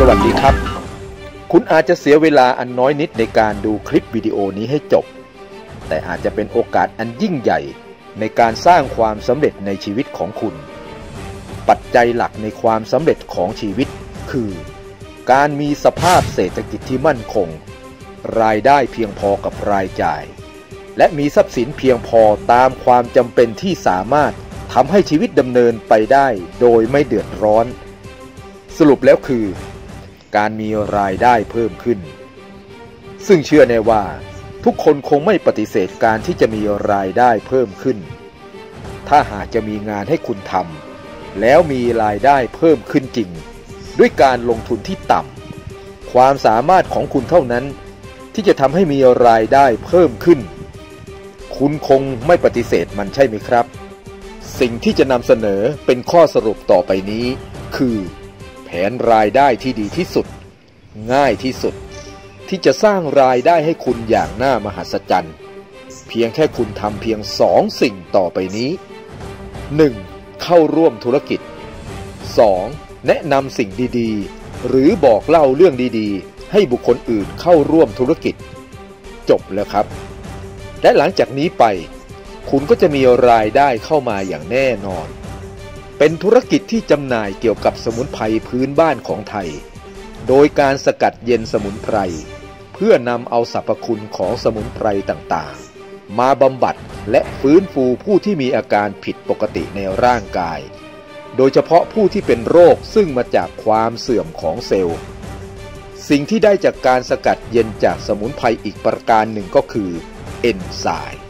วัสดีครับคุณอาจจะเสียเวลาอันน้อยนิดในการดูคลิปวิดีโอนี้ให้จบแต่อาจจะเป็นโอกาสอันยิ่งใหญ่ในการสร้างความสำเร็จในชีวิตของคุณปัจจัยหลักในความสำเร็จของชีวิตคือการมีสภาพเศรษฐกิจที่มั่นคงรายได้เพียงพอกับรายจ่ายและมีทรัพย์สินเพียงพอตามความจำเป็นที่สามารถทำให้ชีวิตดำเนินไปได้โดยไม่เดือดร้อนสรุปแล้วคือการมีรายได้เพิ่มขึ้นซึ่งเชื่อแน่ว่าทุกคนคงไม่ปฏิเสธการที่จะมีรายได้เพิ่มขึ้นถ้าหากจะมีงานให้คุณทำแล้วมีรายได้เพิ่มขึ้นจริงด้วยการลงทุนที่ต่ำความสามารถของคุณเท่านั้นที่จะทำให้มีรายได้เพิ่มขึ้นคุณคงไม่ปฏิเสธมันใช่ไหมครับสิ่งที่จะนำเสนอเป็นข้อสรุปต่อไปนี้คือแผนรายได้ที่ดีที่สุดง่ายที่สุดที่จะสร้างรายได้ให้คุณอย่างน่ามหัศจรรย์เพียงแค่คุณทำเพียง2 สิ่งต่อไปนี้ 1. เข้าร่วมธุรกิจ 2. แนะนำสิ่งดีๆหรือบอกเล่าเรื่องดีๆให้บุคคลอื่นเข้าร่วมธุรกิจจบแล้วครับและหลังจากนี้ไปคุณก็จะมีรายได้เข้ามาอย่างแน่นอนเป็นธุรกิจที่จำหน่ายเกี่ยวกับสมุนไพรพื้นบ้านของไทยโดยการสกัดเย็นสมุนไพรเพื่อนำเอาสรรพคุณของสมุนไพรต่างๆมาบำบัดและฟื้นฟูผู้ที่มีอาการผิดปกติในร่างกายโดยเฉพาะผู้ที่เป็นโรคซึ่งมาจากความเสื่อมของเซลล์สิ่งที่ได้จากการสกัดเย็นจากสมุนไพรอีกประการหนึ่งก็คือเอนไซ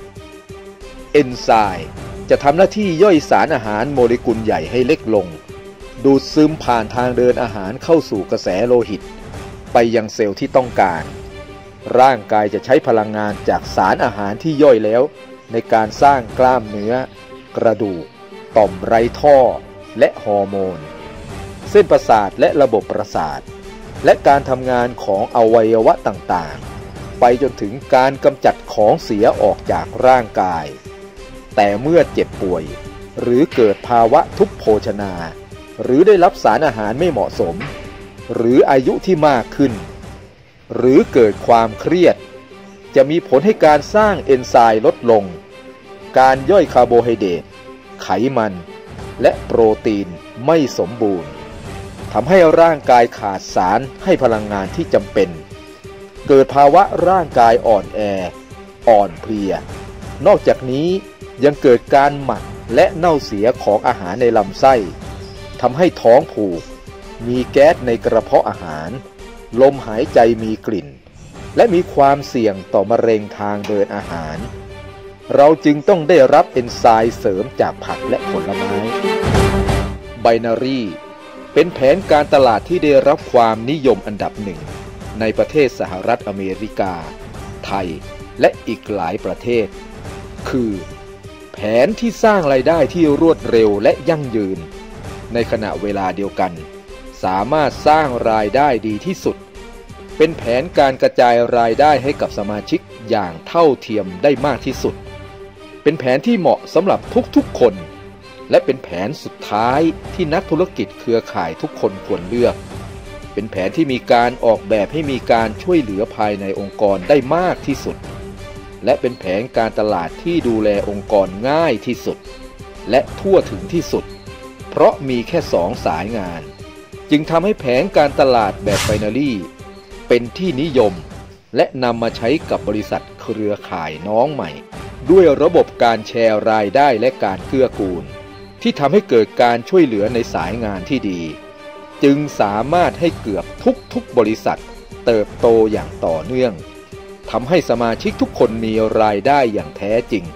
ม์จะทำหน้าที่ย่อยสารอาหารโมเลกุลใหญ่ให้เล็กลงดูดซึมผ่านทางเดินอาหารเข้าสู่กระแสโลหิตไปยังเซลล์ที่ต้องการร่างกายจะใช้พลังงานจากสารอาหารที่ย่อยแล้วในการสร้างกล้ามเนื้อกระดูกต่อมไร้ท่อและฮอร์โมนเส้นประสาทและระบบประสาทและการทำงานของอวัยวะต่างๆไปจนถึงการกำจัดของเสียออกจากร่างกายแต่เมื่อเจ็บป่วยหรือเกิดภาวะทุพโภชนาหรือได้รับสารอาหารไม่เหมาะสมหรืออายุที่มากขึ้นหรือเกิดความเครียดจะมีผลให้การสร้างเอนไซม์ลดลงการย่อยคาร์โบไฮเดรตไขมันและโปรตีนไม่สมบูรณ์ทำให้ร่างกายขาดสารให้พลังงานที่จำเป็นเกิดภาวะร่างกายอ่อนแออ่อนเพลียนอกจากนี้ยังเกิดการหมักและเน่าเสียของอาหารในลำไส้ทำให้ท้องผูกมีแก๊สในกระเพาะอาหารลมหายใจมีกลิ่นและมีความเสี่ยงต่อมะเร็งทางเดินอาหารเราจึงต้องได้รับเอนไซม์เสริมจากผักและผลไม้ไบนารีเป็นแผนการตลาดที่ได้รับความนิยมอันดับหนึ่งในประเทศสหรัฐอเมริกาไทยและอีกหลายประเทศคือแผนที่สร้างรายได้ที่รวดเร็วและยั่งยืนในขณะเวลาเดียวกันสามารถสร้างรายได้ดีที่สุดเป็นแผนการกระจายรายได้ให้กับสมาชิกอย่างเท่าเทียมได้มากที่สุดเป็นแผนที่เหมาะสำหรับทุกๆคนและเป็นแผนสุดท้ายที่นักธุรกิจเครือข่ายทุกคนควรเลือกเป็นแผนที่มีการออกแบบให้มีการช่วยเหลือภายในองค์กรได้มากที่สุดและเป็นแผนการตลาดที่ดูแลองค์กรง่ายที่สุดและทั่วถึงที่สุดเพราะมีแค่2 สายงานจึงทำให้แผนการตลาดแบบไบนารีเป็นที่นิยมและนำมาใช้กับบริษัทเครือข่ายน้องใหม่ด้วยระบบการแชร์รายได้และการเกื้อกูลที่ทำให้เกิดการช่วยเหลือในสายงานที่ดีจึงสามารถให้เกือบทุกบริษัทเติบโตอย่างต่อเนื่องทำให้สมาชิกทุกคนมีรายได้อย่างแท้จริง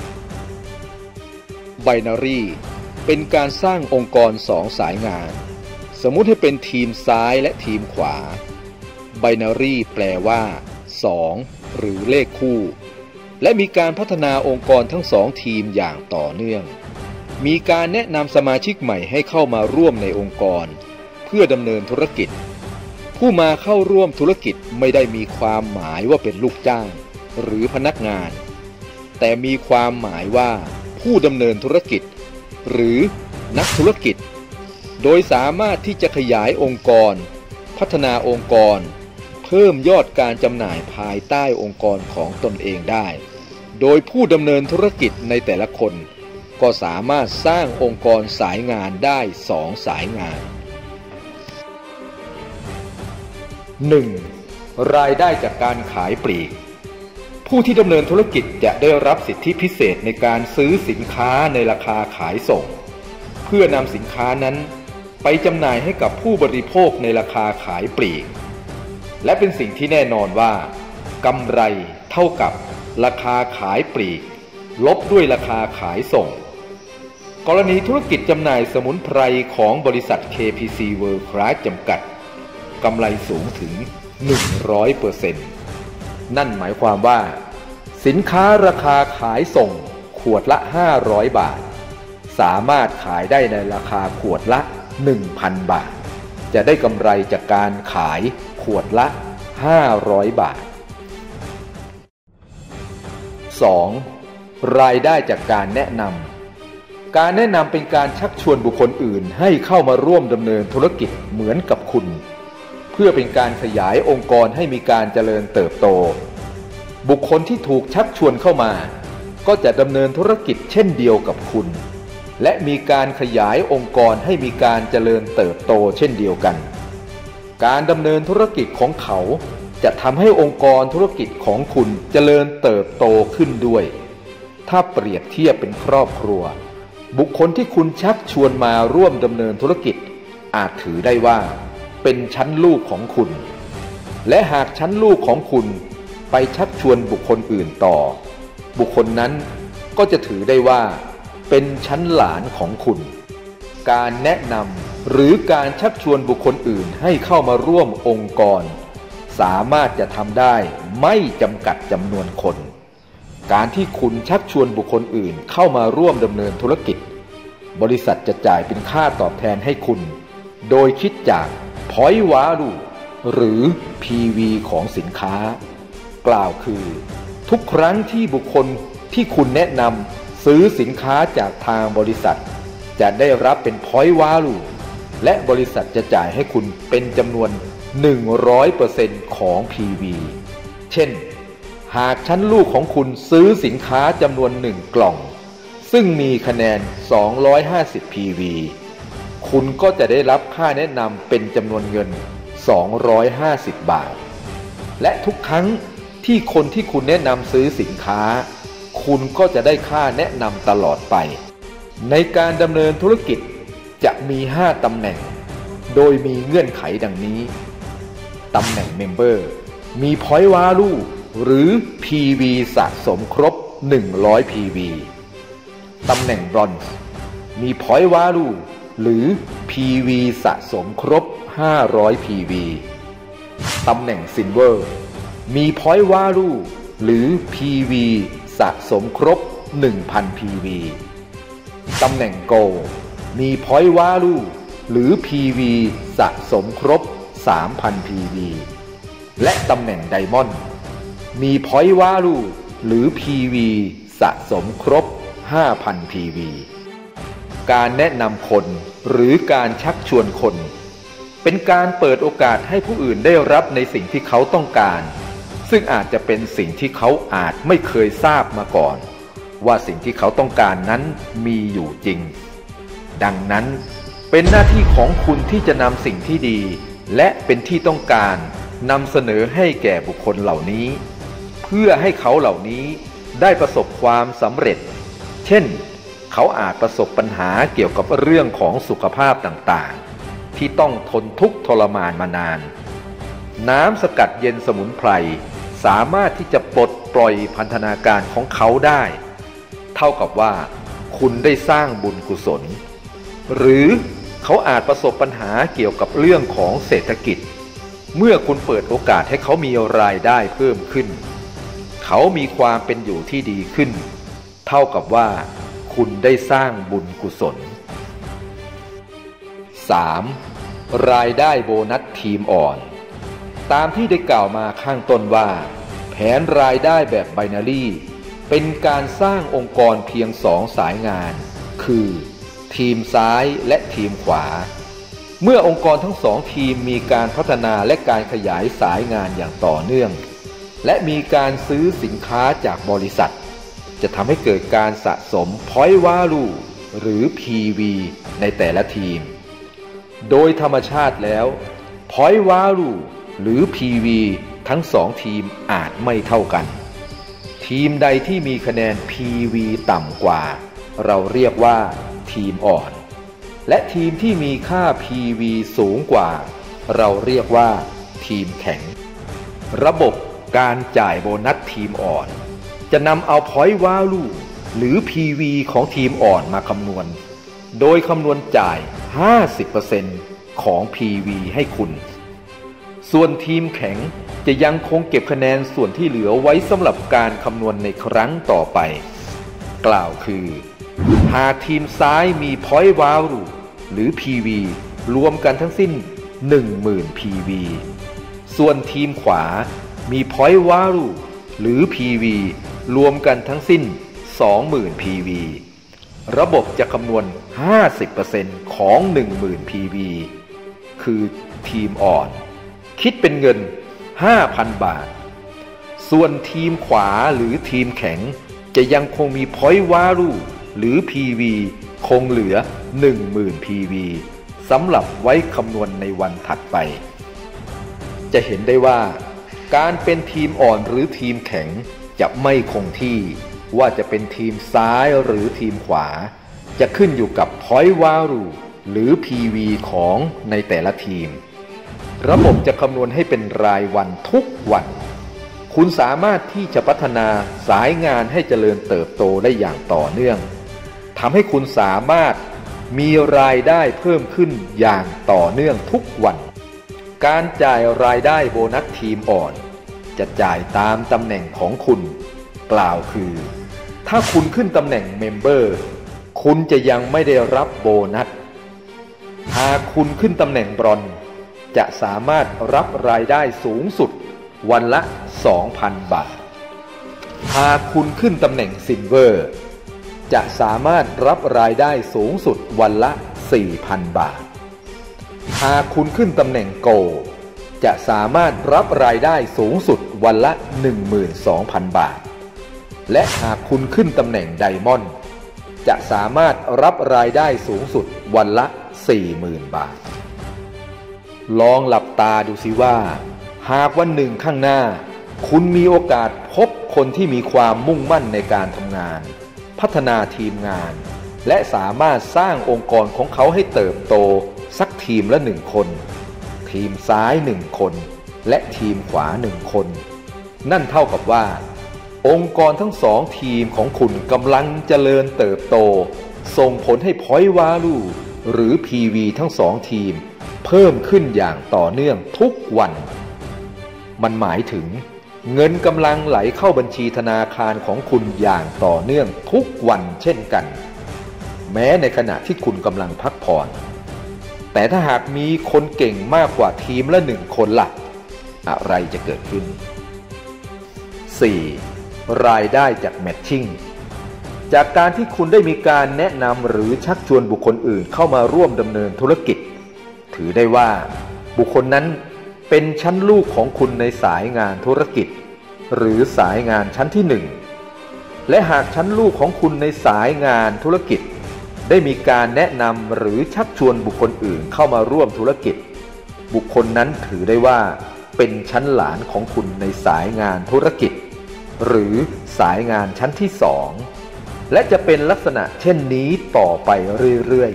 ไบนารีเป็นการสร้างองค์กร2 สายงานสมมุติให้เป็นทีมซ้ายและทีมขวาไบนารีแปลว่า2หรือเลขคู่และมีการพัฒนาองค์กรทั้ง2 ทีมอย่างต่อเนื่องมีการแนะนำสมาชิกใหม่ให้เข้ามาร่วมในองค์กรเพื่อดำเนินธุรกิจผู้มาเข้าร่วมธุรกิจไม่ได้มีความหมายว่าเป็นลูกจ้างหรือพนักงานแต่มีความหมายว่าผู้ดำเนินธุรกิจหรือนักธุรกิจโดยสามารถที่จะขยายองค์กรพัฒนาองค์กรเพิ่มยอดการจำหน่ายภายใต้องค์กรของตนเองได้โดยผู้ดำเนินธุรกิจในแต่ละคนก็สามารถสร้างองค์กรสายงานได้2สายงาน 1. รายได้จากการขายปลีกผู้ที่ดำเนินธุรกิจจะได้รับสิทธิพิเศษในการซื้อสินค้าในราคาขายส่งเพื่อนำสินค้านั้นไปจำหน่ายให้กับผู้บริโภคในราคาขายปลีกและเป็นสิ่งที่แน่นอนว่ากำไรเท่ากับราคาขายปลีกลบด้วยราคาขายส่งกรณีธุรกิจจำหน่ายสมุนไพรของบริษัท KPC World Class จำกัดกำไรสูงถึง 100%นั่นหมายความว่าสินค้าราคาขายส่งขวดละ500 บาทสามารถขายได้ในราคาขวดละ 1,000 บาทจะได้กำไรจากการขายขวดละ500 บาท 2. รายได้จากการแนะนำการแนะนำเป็นการชักชวนบุคคลอื่นให้เข้ามาร่วมดำเนินธุรกิจเหมือนกับคุณเพื่อเป็นการขยายองค์กรให้มีการเจริญเติบโตบุคคลที่ถูกชักชวนเข้ามาก็จะดำเนินธุรกิจเช่นเดียวกับคุณและมีการขยายองค์กรให้มีการเจริญเติบโตเช่นเดียวกันการดำเนินธุรกิจของเขาจะทำให้องค์กรธุรกิจของคุณเจริญเติบโตขึ้นด้วยถ้าเปรียบเทียบเป็นครอบครัวบุคคลที่คุณชักชวนมาร่วมดำเนินธุรกิจอาจถือได้ว่าเป็นชั้นลูกของคุณและหากชั้นลูกของคุณไปชักชวนบุคคลอื่นต่อบุคคลนั้นก็จะถือได้ว่าเป็นชั้นหลานของคุณการแนะนำหรือการชักชวนบุคคลอื่นให้เข้ามาร่วมองค์กรสามารถจะทำได้ไม่จำกัดจำนวนคนการที่คุณชักชวนบุคคลอื่นเข้ามาร่วมดำเนินธุรกิจบริษัทจะจ่ายเป็นค่าตอบแทนให้คุณโดยคิดจาก Point Value หรือ PV ของสินค้ากล่าวคือทุกครั้งที่บุคคลที่คุณแนะนำซื้อสินค้าจากทางบริษัทจะได้รับเป็น Point Value และบริษัทจะจ่ายให้คุณเป็นจำนวน 100% ของ PV เช่นหากชั้นลูกของคุณซื้อสินค้าจำนวน1กล่องซึ่งมีคะแนน250 PV คุณก็จะได้รับค่าแนะนำเป็นจำนวนเงิน250 บาทและทุกครั้งที่คนที่คุณแนะนำซื้อสินค้าคุณก็จะได้ค่าแนะนำตลอดไปในการดำเนินธุรกิจจะมี5ตำแหน่งโดยมีเงื่อนไขดังนี้ตำแหน่งเมมเบอร์มี Point Value หรือ PV สะสมครบ100 PV ตำแหน่งบรอนซ์มี Point Value หรือ PV สะสมครบ500 PV ตำแหน่งซิลเวอร์มี Point Value หรือ PV สะสมครบ 1,000 PV ตำแหน่งโกลด์มี Point Value หรือ PV สะสมครบ 3,000 PV และตำแหน่งไดมอนด์มี Point Value หรือ PV สะสมครบ 5,000 PV การแนะนำคนหรือการชักชวนคนเป็นการเปิดโอกาสให้ผู้อื่นได้รับในสิ่งที่เขาต้องการซึ่งอาจจะเป็นสิ่งที่เขาอาจไม่เคยทราบมาก่อนว่าสิ่งที่เขาต้องการนั้นมีอยู่จริงดังนั้นเป็นหน้าที่ของคุณที่จะนำสิ่งที่ดีและเป็นที่ต้องการนำเสนอให้แก่บุคคลเหล่านี้เพื่อให้เขาเหล่านี้ได้ประสบความสำเร็จเช่นเขาอาจประสบปัญหาเกี่ยวกับเรื่องของสุขภาพต่างๆที่ต้องทนทุกข์ทรมานมานานน้ำสกัดเย็นสมุนไพรสามารถที่จะปลดปล่อยพันธนาการของเขาได้เท่ากับว่าคุณได้สร้างบุญกุศลหรือเขาอาจประสบปัญหาเกี่ยวกับเรื่องของเศรษฐกิจเมื่อคุณเปิดโอกาสให้เขามีรายได้เพิ่มขึ้นเขามีความเป็นอยู่ที่ดีขึ้นเท่ากับว่าคุณได้สร้างบุญกุศล 3. รายได้โบนัสทีมอ่อนตามที่ได้กล่าวมาข้างต้นว่าแผนรายได้แบบไบนารีเป็นการสร้างองค์กรเพียง2สายงานคือทีมซ้ายและทีมขวาเมื่อองค์กรทั้งสองทีมมีการพัฒนาและการขยายสายงานอย่างต่อเนื่องและมีการซื้อสินค้าจากบริษัทจะทำให้เกิดการสะสม Point Value หรือ PV ในแต่ละทีมโดยธรรมชาติแล้ว Point Value หรือ PV ทั้งสองทีมอาจไม่เท่ากันทีมใดที่มีคะแนน PV ต่ำกว่าเราเรียกว่าทีมอ่อนและทีมที่มีค่า PV สูงกว่าเราเรียกว่าทีมแข็งระบบการจ่ายโบนัสทีมอ่อนจะนำเอา Point Value หรือ PV ของทีมอ่อนมาคำนวณโดยคำนวณจ่าย 50% ของ PV ให้คุณส่วนทีมแข็งจะยังคงเก็บคะแนนส่วนที่เหลือไว้สำหรับการคำนวณในครั้งต่อไปกล่าวคือหากทีมซ้ายมี Point Value หรือ PV รวมกันทั้งสิ้น 10,000 PV ส่วนทีมขวามี Point Value หรือ PV รวมกันทั้งสิ้น 20,000 PV ระบบจะคำนวณ 50% ของ 10,000 PV คือทีมอ่อนคิดเป็นเงิน 5,000 บาทส่วนทีมขวาหรือทีมแข็งจะยังคงมี Point Value หรือ PV คงเหลือ 10,000 PV สำหรับไว้คำนวณในวันถัดไปจะเห็นได้ว่าการเป็นทีมอ่อนหรือทีมแข็งจะไม่คงที่ว่าจะเป็นทีมซ้ายหรือทีมขวาจะขึ้นอยู่กับ Point Value หรือ PV ของในแต่ละทีมระบบจะคำนวณให้เป็นรายวันทุกวันคุณสามารถที่จะพัฒนาสายงานให้เจริญเติบโตได้อย่างต่อเนื่องทำให้คุณสามารถมีรายได้เพิ่มขึ้นอย่างต่อเนื่องทุกวันการจ่ายรายได้โบนัสทีมอ่อนจะจ่ายตามตำแหน่งของคุณกล่าวคือถ้าคุณขึ้นตำแหน่งเมมเบอร์คุณจะยังไม่ได้รับโบนัสหากคุณขึ้นตำแหน่งบรอนซ์จะสามารถรับรายได้สูงสุดวันละ 2,000 บาทหากคุณขึ้นตำแหน่งซิลเวอร์จะสามารถรับรายได้สูงสุดวันละ 4,000 บาทหากคุณขึ้นตำแหน่งโกลด์จะสามารถรับรายได้สูงสุดวันละ 12,000 บาทและหากคุณขึ้นตำแหน่งไดมอนด์จะสามารถรับรายได้สูงสุดวันละ 40,000 บาทลองหลับตาดูสิว่าหากวันหนึ่งข้างหน้าคุณมีโอกาสพบคนที่มีความมุ่งมั่นในการทำงานพัฒนาทีมงานและสามารถสร้างองค์กรของเขาให้เติบโตสักทีมละ1 คนทีมซ้าย1 คนและทีมขวา1 คนนั่นเท่ากับว่าองค์กรทั้ง2 ทีมของคุณกำลังเจริญเติบโตส่งผลให้ Point Value หรือ PV ทั้ง2 ทีมเพิ่มขึ้นอย่างต่อเนื่องทุกวันมันหมายถึงเงินกำลังไหลเข้าบัญชีธนาคารของคุณอย่างต่อเนื่องทุกวันเช่นกันแม้ในขณะที่คุณกำลังพักผ่อนแต่ถ้าหากมีคนเก่งมากกว่าทีมละ1 คนล่ะอะไรจะเกิดขึ้น 4. รายได้จากแมทชิ่งจากการที่คุณได้มีการแนะนำหรือชักชวนบุคคลอื่นเข้ามาร่วมดำเนินธุรกิจถือได้ว่าบุคคลนั้นเป็นชั้นลูกของคุณในสายงานธุรกิจหรือสายงานชั้นที่1และหากชั้นลูกของคุณในสายงานธุรกิจได้มีการแนะนำหรือชักชวนบุคคลอื่นเข้ามาร่วมธุรกิจบุคคลนั้นถือได้ว่าเป็นชั้นหลานของคุณในสายงานธุรกิจหรือสายงานชั้นที่2และจะเป็นลักษณะเช่นนี้ต่อไปเรื่อย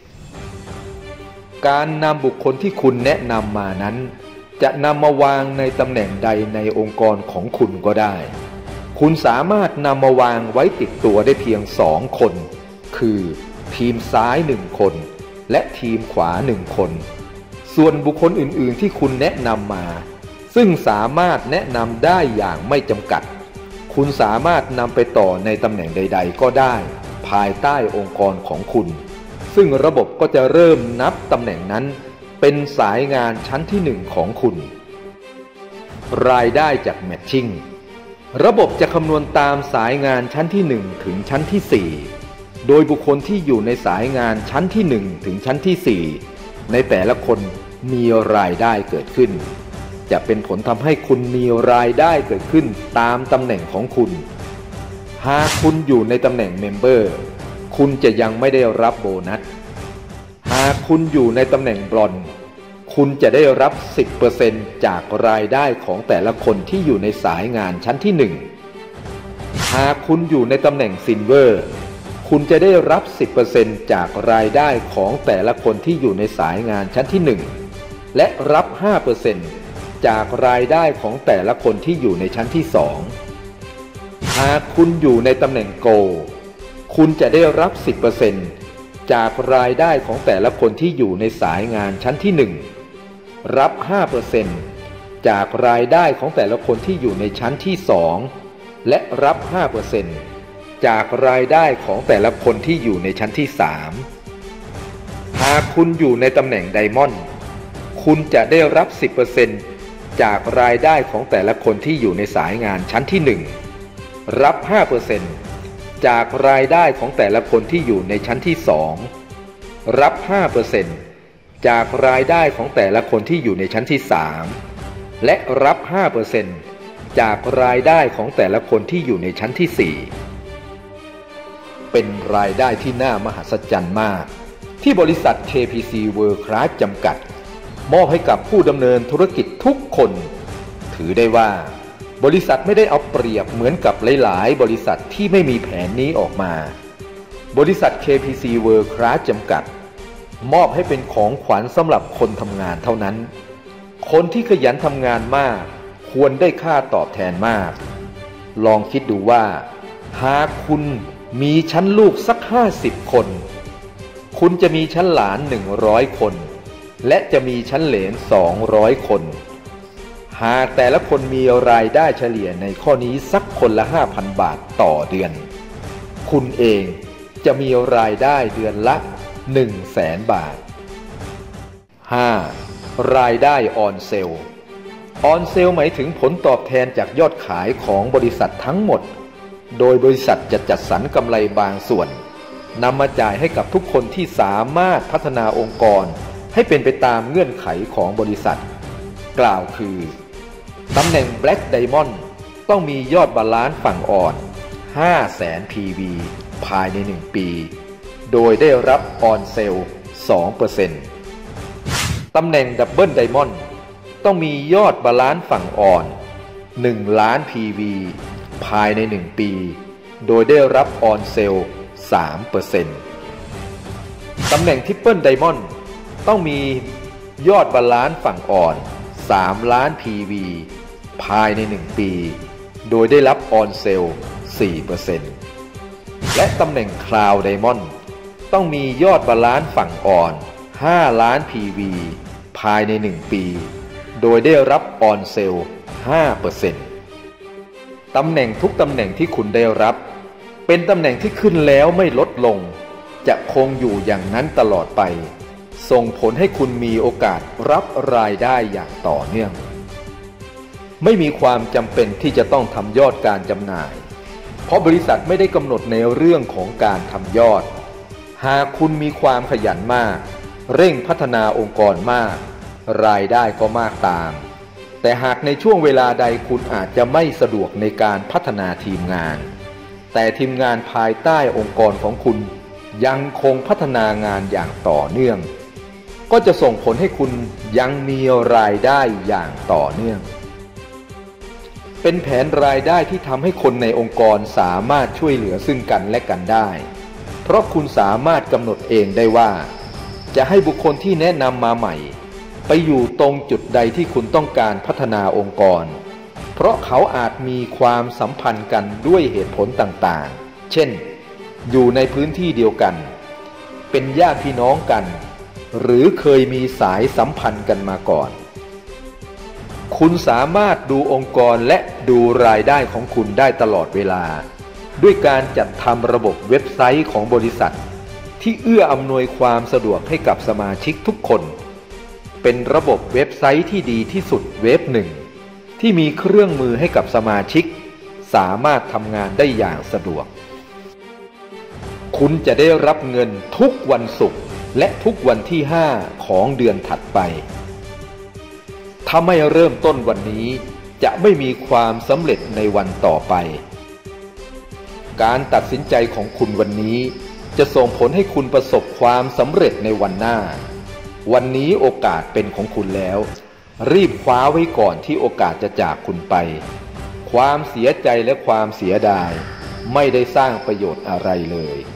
ๆการนำบุคคลที่คุณแนะนำมานั้นจะนำมาวางในตำแหน่งใดในองค์กรของคุณก็ได้คุณสามารถนำมาวางไว้ติดตัวได้เพียง2 คนคือทีมซ้าย1 คนและทีมขวา1 คนส่วนบุคคลอื่นๆที่คุณแนะนำมาซึ่งสามารถแนะนำได้อย่างไม่จำกัดคุณสามารถนำไปต่อในตำแหน่งใดๆก็ได้ภายใต้องค์กรของคุณซึ่งระบบก็จะเริ่มนับตำแหน่งนั้นเป็นสายงานชั้นที่1ของคุณรายได้จากแมทชิ่งระบบจะคำนวณตามสายงานชั้นที่1ถึงชั้นที่4โดยบุคคลที่อยู่ในสายงานชั้นที่1ถึงชั้นที่ในแต่ละคนมีรายได้เกิดขึ้นจะเป็นผลทำให้คุณมีรายได้เกิดขึ้นตามตำแหน่งของคุณหากคุณอยู่ในตำแหน่งเมมเบอร์คุณจะยังไม่ได้รับโบนัสหากคุณอยู่ในตำแหน่งบรอนซ์คุณจะได้รับ 10% จากรายได้ของแต่ละคนที่อยู่ในสายงานชั้นที่ 1หากคุณอยู่ในตำแหน่งซิลเวอร์คุณจะได้รับ 10% จากรายได้ของแต่ละคนที่อยู่ในสายงานชั้นที่ 1และรับ 5% จากรายได้ของแต่ละคนที่อยู่ในชั้นที่ 2หากคุณอยู่ในตำแหน่งโกลคุณจะได้รับ 10% จากรายได้ของแต่ละคนที่อยู่ในสายงานชั้นที่ 1รับ 5% จากรายได้ของแต่ละคนที่อยู่ในชั้นที่ 2และรับ 5% จากรายได้ของแต่ละคนที่อยู่ในชั้นที่ 3หากคุณอยู่ในตำแหน่งไดมอนด์คุณจะได้รับ 10% จากรายได้ของแต่ละคนที่อยู่ในสายงานชั้นที่ 1รับ 5% จากรายได้ของแต่ละคนที่อยู่ในชั้นที่ 2รับ 5% จากรายได้ของแต่ละคนที่อยู่ในชั้นที่ 3และรับ 5% จากรายได้ของแต่ละคนที่อยู่ในชั้นที่ 4เป็นรายได้ที่น่ามหัศจรรย์มากที่บริษัท KPC World Class จำกัดมอบให้กับผู้ดำเนินธุรกิจทุกคนถือได้ว่าบริษัทไม่ได้เอาเปรียบเหมือนกับหลายๆบริษัทที่ไม่มีแผนนี้ออกมาบริษัท KPC World Class จำกัดมอบให้เป็นของขวัญสำหรับคนทำงานเท่านั้นคนที่ขยันทำงานมากควรได้ค่าตอบแทนมากลองคิดดูว่าหากคุณมีชั้นลูกสัก50 คนคุณจะมีชั้นหลาน100 คนและจะมีชั้นเหลน200 คนหากแต่ละคนมีรายได้เฉลี่ยในข้อนี้สักคนละ 5,000 บาทต่อเดือนคุณเองจะมีรายได้เดือนละ 100,000 บาท 5. รายได้ออนเซลออนเซลหมายถึงผลตอบแทนจากยอดขายของบริษัททั้งหมดโดยบริษัทจะจัดสรรกำไรบางส่วนนำมาจ่ายให้กับทุกคนที่สามารถพัฒนาองค์กรให้เป็นไปตามเงื่อนไขของบริษัทกล่าวคือตำแหน่ง Black Diamond ต้องมียอดบาลานซ์ฝั่งอ่อน 500,000 PV ภายใน1 ปีโดยได้รับออนเซล 2% ตำแหน่ง Double Diamond ต้องมียอดบาลานซ์ฝั่งอ่อน 1 ล้าน PV ภายใน1 ปีโดยได้รับออนเซล 3% ตำแหน่ง Triple Diamond ต้องมียอดบาลานซ์ฝั่งอ่อน 3 ล้าน PV ภายใน1 ปีโดยได้รับออนเซล 4% และตำแหน่ง Cloud Diamond ต้องมียอดบาลานซ์ฝั่งอ่อน 5 ล้าน PV ภายใน1 ปีโดยได้รับออนเซล 5% ตำแหน่งทุกตำแหน่งที่คุณได้รับเป็นตำแหน่งที่ขึ้นแล้วไม่ลดลงจะคงอยู่อย่างนั้นตลอดไปส่งผลให้คุณมีโอกาสรับรายได้อย่างต่อเนื่องไม่มีความจำเป็นที่จะต้องทำยอดการจำหน่ายเพราะบริษัทไม่ได้กำหนดในเรื่องของการทำยอดหากคุณมีความขยันมากเร่งพัฒนาองค์กรมากรายได้ก็มากตามแต่หากในช่วงเวลาใดคุณอาจจะไม่สะดวกในการพัฒนาทีมงานแต่ทีมงานภายใต้องค์กรของคุณยังคงพัฒนางานอย่างต่อเนื่องก็จะส่งผลให้คุณยังมีรายได้อย่างต่อเนื่องเป็นแผนรายได้ที่ทำให้คนในองค์กรสามารถช่วยเหลือซึ่งกันและกันได้เพราะคุณสามารถกำหนดเองได้ว่าจะให้บุคคลที่แนะนำมาใหม่ไปอยู่ตรงจุดใดที่คุณต้องการพัฒนาองค์กรเพราะเขาอาจมีความสัมพันธ์กันด้วยเหตุผลต่างๆเช่นอยู่ในพื้นที่เดียวกันเป็นญาติพี่น้องกันหรือเคยมีสายสัมพันธ์กันมาก่อนคุณสามารถดูองค์กรและดูรายได้ของคุณได้ตลอดเวลาด้วยการจัดทำระบบเว็บไซต์ของบริษัทที่เอื้ออำนวยความสะดวกให้กับสมาชิกทุกคนเป็นระบบเว็บไซต์ที่ดีที่สุดเว็บหนึ่งที่มีเครื่องมือให้กับสมาชิกสามารถทำงานได้อย่างสะดวกคุณจะได้รับเงินทุกวันศุกร์และทุกวันที่5ของเดือนถัดไปถ้าไม่เริ่มต้นวันนี้จะไม่มีความสำเร็จในวันต่อไปการตัดสินใจของคุณวันนี้จะส่งผลให้คุณประสบความสำเร็จในวันหน้าวันนี้โอกาสเป็นของคุณแล้วรีบคว้าไว้ก่อนที่โอกาสจะจากคุณไปความเสียใจและความเสียดายไม่ได้สร้างประโยชน์อะไรเลย